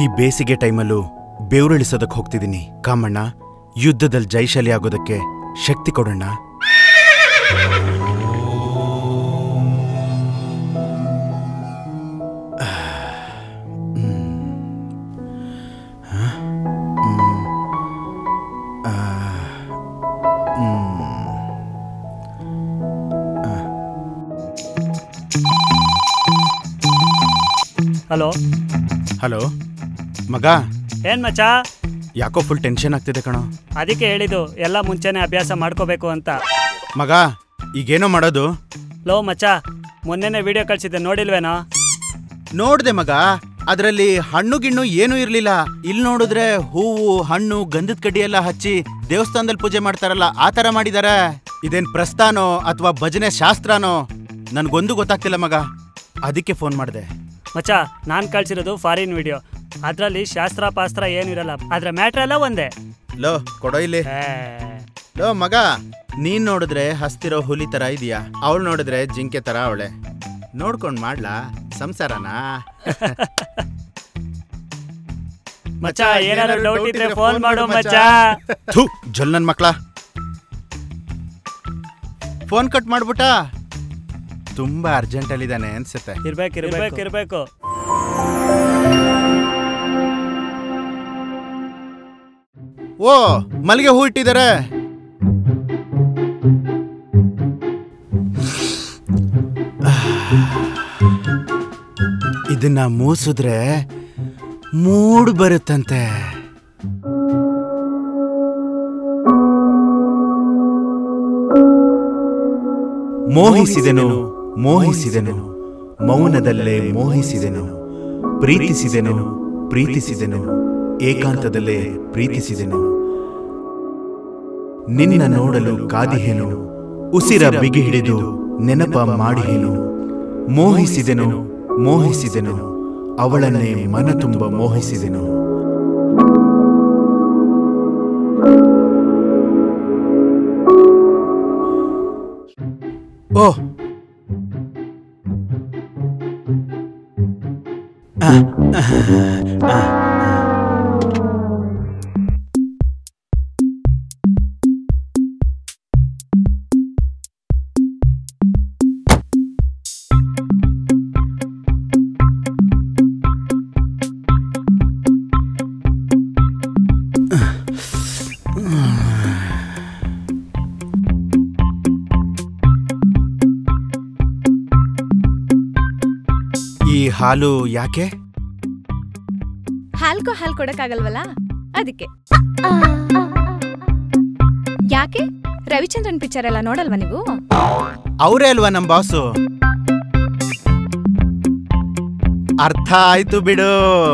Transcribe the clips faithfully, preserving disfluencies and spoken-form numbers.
ಈ ಬೇಸಿಗೆ ಟೈಮಲ್ಲೂ ಬೆವರಿಳಿಸೋದಕ್ಕೆ ಹೋಗ್ತಿದ್ದೀನಿ. ಕಾಮಣ್ಣ, ಯುದ್ಧದಲ್ಲಿ ಜೈಶಾಲಿ ಆಗೋದಕ್ಕೆ ಶಕ್ತಿ ಕೊಡೋಣ. ಹಲೋ ಹಲೋ ಮಗ. ಏನ್ ಮಚ್ಚ? ಯಾಕೋ ಫುಲ್ ಟೆನ್ಷನ್ ಆಗ್ತಿದೆ ಕಣೋ. ಅದಕ್ಕೆ ಹೇಳಿದ್ದು ಎಲ್ಲ ಮುಂಚೆನೆ ಅಭ್ಯಾಸ ಮಾಡ್ಕೋಬೇಕು ಅಂತ. ಮಗ ಈಗೇನೋ ಮಾಡೋದು? ಲೋ ಮಚ್ಚ, ಮೊನ್ನೆನೆ ವಿಡಿಯೋ ಕಳ್ಸಿದ್ದೆ, ನೋಡಿಲ್ವೇನೋ? ನೋಡ್ದೆ ಮಗ, ಅದ್ರಲ್ಲಿ ಹಣ್ಣು ಗಿಣ್ಣು ಏನೂ ಇರ್ಲಿಲ್ಲ. ಇಲ್ಲಿ ನೋಡಿದ್ರೆ ಹೂವು, ಹಣ್ಣು, ಗಂಧದ ಕಡ್ಡಿ ಎಲ್ಲ ಹಚ್ಚಿ ದೇವಸ್ಥಾನದಲ್ಲಿ ಪೂಜೆ ಮಾಡ್ತಾರಲ್ಲ, ಆ ತರ ಮಾಡಿದಾರೆ. ಇದೇನ್ ಪ್ರಸ್ಥಾನೋ ಅಥವಾ ಭಜನೆ ಶಾಸ್ತ್ರನೋ ನನ್ಗೊಂದು ಗೊತ್ತಾಗ್ತಿಲ್ಲ ಮಗ. ಅದಕ್ಕೆ ಫೋನ್ ಮಾಡಿದೆ. ಮಚ್ಚ, ನಾನ್ ಕಳ್ಸಿರೋದು ಫಾರಿನ್ ವಿಡಿಯೋ. ಅದ್ರಲ್ಲಿ ಶಾಸ್ತ್ರ ಪಾಸ್ತ್ರ ಏನು ಇರಲ್ಲ, ಅದ್ರ ಮ್ಯಾಟ್ರ್ ಎಲ್ಲ ಒಂದೇ. ಲೋ ಕೊಡೋ ಇಲ್ಲಿ. ಲೋ ಮಗ, ನೀನ್ ನೋಡಿದ್ರೆ ಹಸ್ತಿರೋ ಹುಲಿ ತರ ಇದೀಯಾ, ಅವಳು ನೋಡಿದ್ರೆ ಜಿಂಕೆ ತರ ಅವಳೆ. ನೋಡ್ಕೊಂಡ್ ಮಾಡ್ಲಾ ಸಂಸಾರನಾ? ಮಚ್ಚ, ಏನಾದ್ರು ಡೌಟ್ ಇದ್ರೆ ಫೋನ್ ಮಾಡು ಮಚ್ಚ. ಥು ಜಲ್ ನನ್ ಮಕ್ಳ. ಫೋನ್ ಕಟ್ ಮಾಡ್ಬಿಟ್ಟ. ತುಂಬಾ ಅರ್ಜೆಂಟ್ ಅಲ್ಲಿದ್ದಾನೆ ಅನ್ಸುತ್ತೆ. ಇರ್ಬೇಕು ಇರ್ಬೇಕು ಇರ್ಬೇಕು. ಓ, ಮಲ್ಲಿಗೆ ಹೂ ಇಟ್ಟಿದ್ದಾರೆ. ಇದನ್ನ ಮೂಸಿದ್ರೆ ಮೂಡ್ ಬರುತ್ತಂತೆ. ಮೋಹಿಸಿದೆನು ಮೋಹಿಸಿದೆನು ಮೌನದಲ್ಲೇ ಮೋಹಿಸಿದೆನು, ಪ್ರೀತಿಸಿದೆನು ಪ್ರೀತಿಸಿದೆನು ಏಕಾಂತದಲ್ಲೇ ಪ್ರೀತಿಸಿದೆನು. ನಿನ್ನ ನೋಡಲು ಕಾದಿಹೆನು, ಉಸಿರ ಬಿಗಿ ಹಿಡಿದು ನೆನಪ ಮಾಡಿಹೆನು. ಮೋಹಿಸಿದೆನು ಮೋಹಿಸಿದೆನು ಅವಳನ್ನೇ ಮನ ತುಂಬ ಮೋಹಿಸಿದೆನು. ಓ ಹಾಲು ಯಾಕೆ? ಹಾಲ್ಕೋ ಹಾಲು ಕೊಡಕ್ಕಾಗಲ್ವಲ್ಲ, ಅದಕ್ಕೆ. ಯಾಕೆ ರವಿಚಂದ್ರನ್ ಪಿಕ್ಚರ್ ಎಲ್ಲ ನೋಡಲ್ವಾ ನೀವು? ಅವರೇ ಅಲ್ವಾ ನಮ್ ಬಾಸು. ಅರ್ಥ ಆಯ್ತು ಬಿಡು.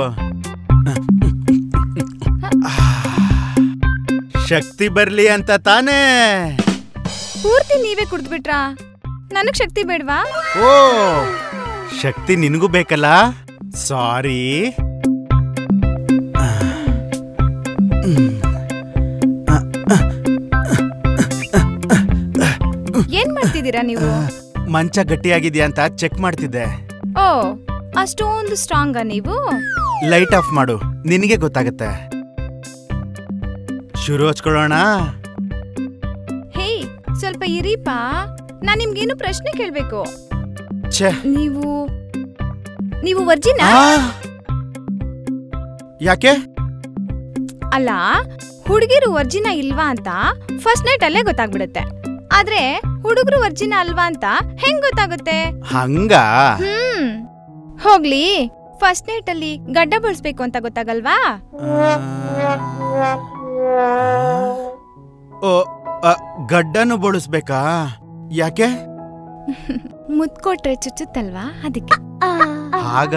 ಶಕ್ತಿ ಬರ್ಲಿ ಅಂತ ತಾನೇ. ಪೂರ್ತಿ ನೀವೇ ಕುಡ್ದ್ಬಿಟ್ರಾ? ನನಗ್ ಶಕ್ತಿ ಬೇಡ್ವಾ? ಓ, ಶಕ್ತಿ ನಿನಗೂ ಬೇಕಲ್ಲ. ಸಾರಿ. ಏನ್ ಮಾಡ್ತಿದ್ದೀರಾ ನೀವು? ಮಂಚ ಗಟ್ಟಿಯಾಗಿದ್ಯಾ ಅಂತ ಚೆಕ್ ಮಾಡ್ತಿದ್ದೆ. ಓ, ಅಷ್ಟೊಂದು ಸ್ಟ್ರಾಂಗಾ ನೀವು? ಲೈಟ್ ಆಫ್ ಮಾಡು, ನಿನಗೆ ಗೊತ್ತಾಗತ್ತೆ. ಶುರು ಹಚ್ಕೊಳ್ಳೋಣ. ಹೇ, ಸ್ವಲ್ಪ ಇರಿಪಾ, ನಾನ್ ನಿಮ್ಗೇನು ಪ್ರಶ್ನೆ ಕೇಳ್ಬೇಕು. ನೀವು ನೀವು ವರ್ಜಿನ? ಯಾಕೆ? ಅಲ್ಲ, ಹುಡುಗಿರು ವರ್ಜಿನ ಇಲ್ವಾ ಅಂತ ಫಸ್ಟ್ ನೈಟ್ ಅಲ್ಲೇ ಗೊತ್ತಾಗ್ಬಿಡುತ್ತೆ. ಆದ್ರೆ ಹುಡುಗರು ವರ್ಜಿನ ಅಲ್ವಾ ಅಂತ ಹೆಂಗ್ ಗೊತ್ತಾಗುತ್ತೆ? ಹಂಗ? ಹ್ಮ್, ಹೋಗ್ಲಿ. ಫಸ್ಟ್ ನೈಟ್ ಅಲ್ಲಿ ಗಡ್ಡ ಬಳಸ್ಬೇಕು ಅಂತ ಗೊತ್ತಾಗಲ್ವಾ? ಓ, ಗಡ್ಡನು ಬಳಸ್ಬೇಕಾ? ಯಾಕೆ? ಮುತ್ಕೊಟ್ರೆ ಚುಚ್ಚುತ್ತಲ್ವಾ, ಅದಕ್ಕೆ. ಹಾಗ?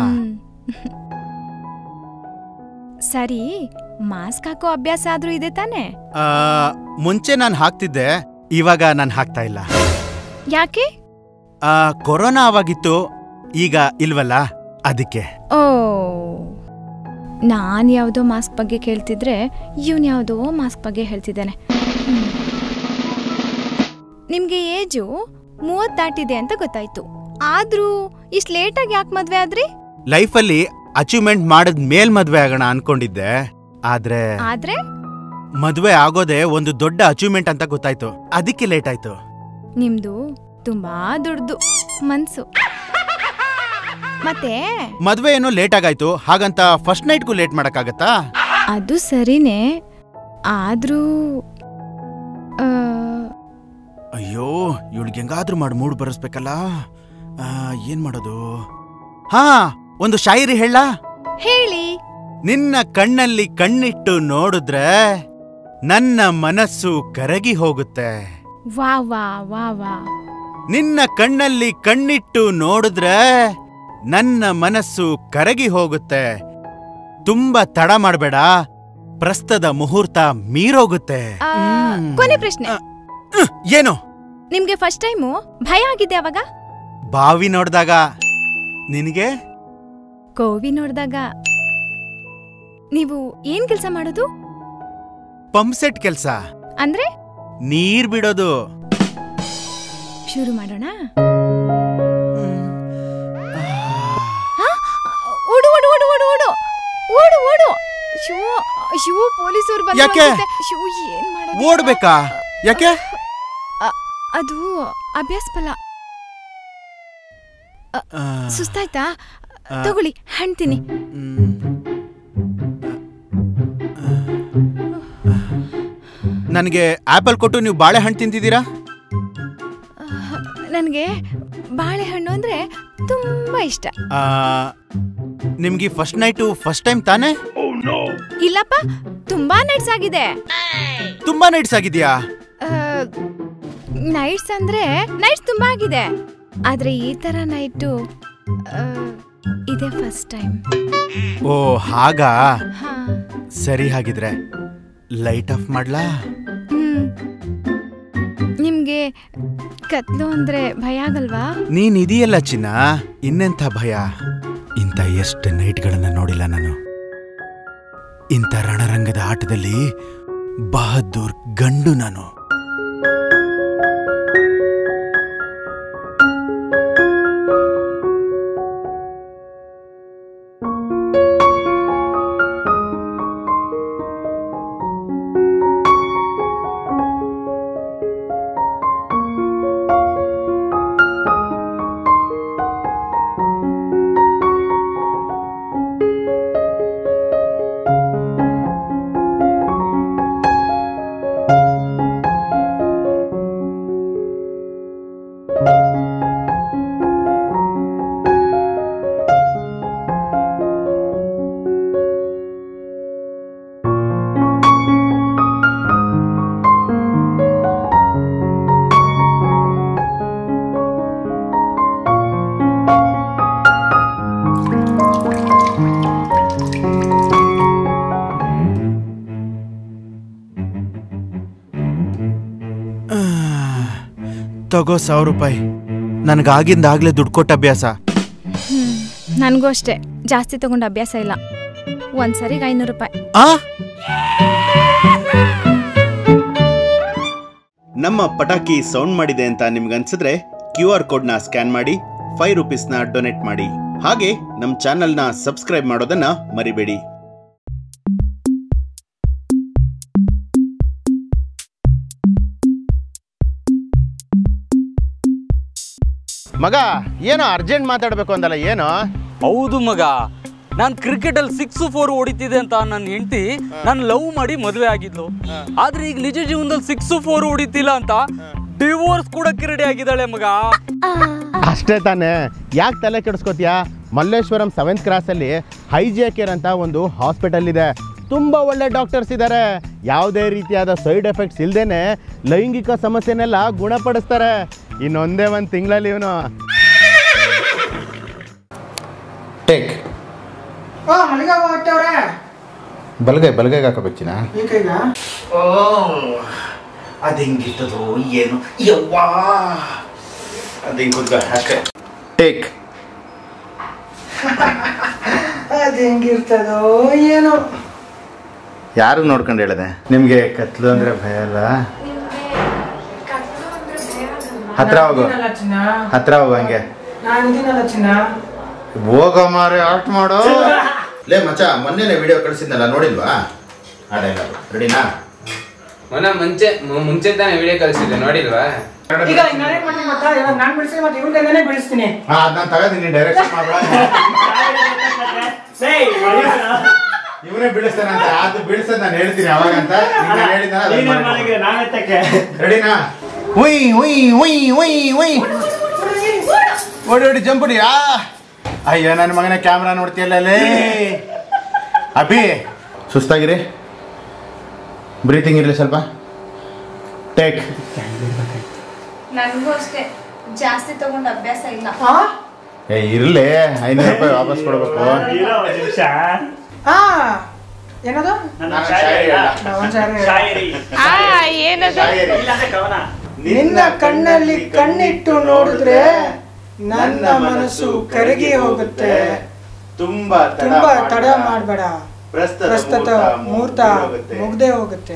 ಸರಿ, ಮಾಸ್ಕ್ ಹಾಕೋ ಅಭ್ಯಾಸ ಆದ್ರೂ ಇದೆ ತಾನೆ? ಮುಂಚೆ ನಾನು ಹಾಕ್ತಿದ್ದೆ, ಇವಾಗ ನಾನು ಹಾಕ್ತಾ ಇಲ್ಲ. ಯಾಕೆ? ಕೊರೋನಾ ಅವಾಗಿತ್ತು, ಈಗ ಇಲ್ವಲ್ಲ, ಅದಕ್ಕೆ. ಓ, ನಾನ್ ಯಾವ್ದೋ ಮಾಸ್ಕ್ ಬಗ್ಗೆ ಕೇಳ್ತಿದ್ರೆ ಇವನ್ ಯಾವ್ದೋ ಮಾಸ್ಕ್ ಬಗ್ಗೆ ಹೇಳ್ತಿದ್ದಾನೆ. ನಿಮ್ಗೆ ಏಜು ಮೂವತ್ ದಾಟಿದೆ ಅಂತ ಗೊತ್ತಾಯ್ತು. ಆದ್ರೂ ಇಷ್ಟ್ ಲೇಟಾಗಿ ಯಾಕೆ ಮದ್ವೆ ಆದ್ರಿ? ಲೈಫಲ್ಲಿ ಅಚೀವ್ಮೆಂಟ್ ಮಾಡಿದ ಮೇಲ್ ಮದ್ವೆ ಆಗೋಣ ಅನ್ಕೊಂಡಿದ್ದೆ. ಆದ್ರೆ ಆದ್ರೆ ಮದ್ವೆ ಆಗೋದೇ ಒಂದು ದೊಡ್ಡ ಅಚೀವ್ಮೆಂಟ್ ಅಂತ ಗೊತ್ತಾಯ್ತು. ಅದಕ್ಕೆ ಲೇಟ್ ಆಯ್ತು. ನಿಮ್ದು ತುಂಬಾ ದೊಡ್ಡದು ಮನ್ಸು. ಮತ್ತೆ ಮದ್ವೆ ಏನೋ ಲೇಟ್ ಆಗಾಯ್ತು, ಹಾಗಂತ ಫಸ್ಟ್ ನೈಟ್ಗೂ ಲೇಟ್ ಮಾಡಕ್ಕಾಗತ್ತಾ? ಅದು ಸರಿನೇ, ಆದ್ರೂ ಅಯ್ಯೋ ಇವಳಿಗೆ ಹೆಂಗಾದ್ರೂ ಮಾಡಿ ಮೂಡ್ ಬರೆಸ್ಬೇಕಲ್ಲ. ಏನ್ ಮಾಡೋದು? ಹಾ, ಒಂದು ಶಾಯರಿ ಹೇಳ. ಹೇಳಿ. ನಿನ್ನ ಕಣ್ಣಲ್ಲಿ ಕಣ್ಣಿಟ್ಟು ನೋಡಿದ್ರೆ ನನ್ನ ಮನಸ್ಸು ಕರಗಿ ಹೋಗುತ್ತೆ. ವಾ ವಾ ವಾ ವಾ. ನಿನ್ನ ಕಣ್ಣಲ್ಲಿ ಕಣ್ಣಿಟ್ಟು ನೋಡಿದ್ರೆ ನನ್ನ ಮನಸ್ಸು ಕರಗಿ ಹೋಗುತ್ತೆ. ತುಂಬಾ ತಡ ಮಾಡಬೇಡ, ಪ್ರಸ್ತದ ಮುಹೂರ್ತ ಮೀರೋಗುತ್ತೆ. ಕೊನೆ ಪ್ರಶ್ನೆ. ಏನು? ನಿಮ್ಗೆ ಫಸ್ಟ್ ಟೈಮು ಭಯ ಆಗಿದೆ ಅವಾಗ? ಬಾವಿ ನೋಡ್ದಾಗ. ನಿನಗೆ? ಕೋವಿ ನೋಡ್ದಾಗ. ನೀವು ಏನ್ ಕೆಲ್ಸ ಮಾಡೋದು? ಪಂಪ್ ಸೆಟ್ ಕೆಲ್ಸ. ಅಂದ್ರೆ? ನೀರ್ ಬಿಡೋದು. ಶುರು ಮಾಡೋಣ. ಓಡು ಓಡು ಓಡು ಓಡು ಓಡು ಓಡು ಓಡು. ಶೂ ಶೂ ಪೊಲೀಸರು ಬಂದ್ರು. ಯಾಕೆ? ಶೂ ಏನ್ ಮಾಡೋದು? ಓಡ್ಬೇಕಾ? ಯಾಕೆ? ಅದು ಅಭ್ಯಾಸ ಫಲ. ಸುಸ್ತಾಯ್ತಾ? ತಗೊಳ್ಳಿ, ಹಣ್ತೀನಿ. ನನಗೆ ಆಪಲ್ ಕೊಟ್ಟು ನೀವು ಬಾಳೆಹಣ್ಣು ತಿಂತಿದ್ದೀರಾ? ನನಗೆ ಬಾಳೆಹಣ್ಣು ಅಂದ್ರೆ ತುಂಬಾ ಇಷ್ಟ. ನಿಮ್ಗೆ ಫಸ್ಟ್ ನೈಟು ಫಸ್ಟ್ ಟೈಮ್ ತಾನೇ? ಇಲ್ಲಪ್ಪ, ತುಂಬಾ ನೈಟ್ಸ್ ಆಗಿದೆ. ತುಂಬಾ ನೈಟ್ಸ್ ಆಗಿದ್ಯಾ? ನೈಟ್ಸ್ ಅಂದ್ರೆ ನೈಟ್ಸ್ ತುಂಬಾ ಆಗಿದೆ, ಆದ್ರೆ ಈ ತರ ನೈಟು ಇದೇ ಫಸ್ಟ್ ಟೈಮ್. ಓ ಹಾಗಾ? ಸರಿ, ಹಾಗಿದ್ರೆ ಲೈಟ್ ಆಫ್ ಮಾಡ್ಲಾ? ಹ್ಮ್. ನಿಮ್ಗೆ ಕತ್ಲು ಅಂದ್ರೆ ಭಯ ಆಗಲ್ವಾ? ನೀನ್ ಇದೆಯಲ್ಲ ಚಿನ್ನ, ಇನ್ನೆಂಥ ಭಯ. ಇಂಥ ಎಷ್ಟು ನೈಟ್ಗಳನ್ನ ನೋಡಿಲ್ಲ ನಾನು. ಇಂಥ ರಣರಂಗದ ಆಟದಲ್ಲಿ ಬಹದ್ದೂರ್ ಗಂಡು ನಾನು. ತಗೋ ಸಾವಿರ ರೂಪಾಯಿ. ನನಗಾಗಿಂದಾಗ್ಲೇ ದುಡ್ಡು ಕೊಟ್ಟ ಅಭ್ಯಾಸ. ಹ್ಮ್, ನನಗೂ ಅಷ್ಟೇ. ಜಾಸ್ತಿ ತಗೊಂಡ ಅಭ್ಯಾಸ ಇಲ್ಲ. ಒಂದ್ಸರಿಗೆ ಐನೂರು ರೂಪಾಯಿ. ಆ ನಮ್ಮ ಪಟಾಕಿ ಸೌಂಡ್ ಮಾಡಿದೆ ಅಂತ ನಿಮ್ಗನ್ಸಿದ್ರೆ ಕ್ಯೂ ಆರ್ ಕೋಡ್ನ ಸ್ಕ್ಯಾನ್ ಮಾಡಿ ಫೈವ್ ರುಪೀಸ್ನ ಡೊನೇಟ್ ಮಾಡಿ. ಹಾಗೆ ನಮ್ಮ ಚಾನೆಲ್ನ ಸಬ್ಸ್ಕ್ರೈಬ್ ಮಾಡೋದನ್ನ ಮರಿಬೇಡಿ. ಮಗ, ಏನೋ ಅರ್ಜೆಂಟ್ ಮಾತಾಡ್ಬೇಕು ಅಂದಲ್ಲ, ಏನೋ? ಹೌದು ಮಗ, ನಾನು ಕ್ರಿಕೆಟ್ ಅಲ್ಲಿ ಸಿಕ್ಸ್ ಫೋರ್ ಹೊಡಿತಿದೆ ಅಂತ ನನ್ನ ಹೆಂಡತಿ ನಾನು ಲವ್ ಮಾಡಿ ಮದುವೆ ಆಗಿದ್ಲು. ಆದ್ರೆ ಈಗ ನಿಜ ಜೀವನದಲ್ಲಿ ಸಿಕ್ಸ್ ಫೋರ್ ಹೊಡಿತಿಲ್ಲ ಅಂತ ಡಿವೋರ್ಸ್ ಕೂಡ ರೆಡಿ ಆಗಿದ್ದಾಳೆ ಮಗ. ಅಷ್ಟೇ ತಾನೇ, ಯಾಕೆ ತಲೆ ಕೆಡಿಸ್ಕೋತೀಯಾ? ಮಲ್ಲೇಶ್ವರಂ ಸೆವೆಂತ್ ಕ್ರಾಸ್ ಅಲ್ಲಿ ಹೈಜಿಯಾ ಕೇರ್ ಅಂತ ಒಂದು ಹಾಸ್ಪಿಟಲ್ ಇದೆ. ತುಂಬಾ ಒಳ್ಳೆ ಡಾಕ್ಟರ್ಸ್ ಇದ್ದಾರೆ. ಯಾವುದೇ ರೀತಿಯಾದ ಸೈಡ್ ಎಫೆಕ್ಟ್ಸ್ ಇಲ್ದೇನೆ ಲೈಂಗಿಕ ಸಮಸ್ಯೆನೆಲ್ಲ ಗುಣಪಡಿಸ್ತಾರೆ. ಇನ್ನೊಂದೇ ಒಂದು ತಿಂಗಳಲ್ಲಿ ಇವನು ಟೇಕ್ ಬಲಗೈ ಬಲಗೈಗೆ ಹಾಕೋಬೇಕಿನ. ಓ ಅದು ಹೆಂಗಿರ್ತದೋ ಏನು ಯವ್ವಾ, ಅದು ಹಿಂಗೆ ಕೂತ್ಕೊ ಅಷ್ಟೇ. ಟೇಕ್ ಅದು ಹೆಂಗಿರ್ತದೋ ಏನು. ಯಾರು ನೋಡ್ಕೊಂಡು ಹೇಳಿದೆ ನಿಮ್ಗೆ ಕತ್ಲು ಅಂದ್ರೆ ಭಯ ಅಲ್ಲ? ಹತ್ರ ಹೋಗು, ಹತ್ರ ಹೋಗು. ಹಂಗೆ ನಾನು ಇದೀನಲ್ಲ ಚಿನ್ನ. ಹೋಗೋ ಮಾರೆ ಆರ್ಟ್ ಮಾಡೋ. ಲೇ ಮಚ್ಚ, ಮೊನ್ನೆನೆ ವಿಡಿಯೋ ಕಳಿಸಿದ್ನಲ್ಲ, ನೋಡಿಲ್ವಾ? ಆ ಡೈಲಾಗ್ ರೆಡಿನಾ? ಮೊನ್ನೆ ಮುಂಚೆ ಮುಂಚೆ ತಾನೇ ವಿಡಿಯೋ ಕಳಿಸಿದ್ದೆ, ನೋಡಿಲ್ವಾ? ಈಗ ನಾನೇ ಮಾಡ್ತೀನಿ ಮತ್ತೆ ಇವಾಗ ನಾನು ಬಿಡಿಸ್ತೀನಿ ಮತ್ತೆ ಇವ್ರ ಕೈಯಿಂದನೇ ಬಿಡಿಸ್ತೀನಿ. ಹಾ ಅದನ್ನ ತಗೋತೀನಿ, ಡೈರೆಕ್ಷನ್ ಮಾಡ್ಬೇಡ. ಇವನೇ ಬಿಡಿಸ್ತಾನಂತ, ಅದು ಬಿಡಿಸೋದು ನಾನು ಹೇಳ್ತೀನಿ ಅವಾಗಂತ ರೆಡಿನಾ? ಉಯ್ ಉಯ್ ಉಯ್ ಉಯ್ ಉಯ್ ಓಡಿ ಓಡಿ ಜಂಪುಡಿ. ಆ ಅಯ್ಯೋ ನನ್ನ ಮಗನ ಕ್ಯಾಮ್ರಾ ನೋಡ್ತೀಯಲ್ಲೇ. ಅಭಿ ಸುಸ್ತಾಗಿರಿ, ಬ್ರೀತಿಂಗ್ ಇರಲಿ ಸ್ವಲ್ಪ. ಟೇಕ್. ನನಗೂ ಅಷ್ಟೇ ಜಾಸ್ತಿ ತಗೊಂಡು ಅಭ್ಯಾಸ ಇಲ್ಲ. ಏ ಇರ್ಲಿ, ಐನೂರು ರೂಪಾಯಿ ವಾಪಸ್ ಕೊಡ್ಬೇಕು. ಹಾ ಏನದು? ನಿನ್ನ ಕಣ್ಣಲ್ಲಿ ಕಣ್ಣಿಟ್ಟು ನೋಡಿದ್ರೆ ನನ್ನ ಮನಸ್ಸು ಕರಗಿ ಹೋಗುತ್ತೆ. ತುಂಬಾ ತುಂಬಾ ತಡ ಮಾಡಬೇಡ, ಪ್ರಸ್ತುತ ಮುಹೂರ್ತ ಮುಗ್ದೇ ಹೋಗುತ್ತೆ.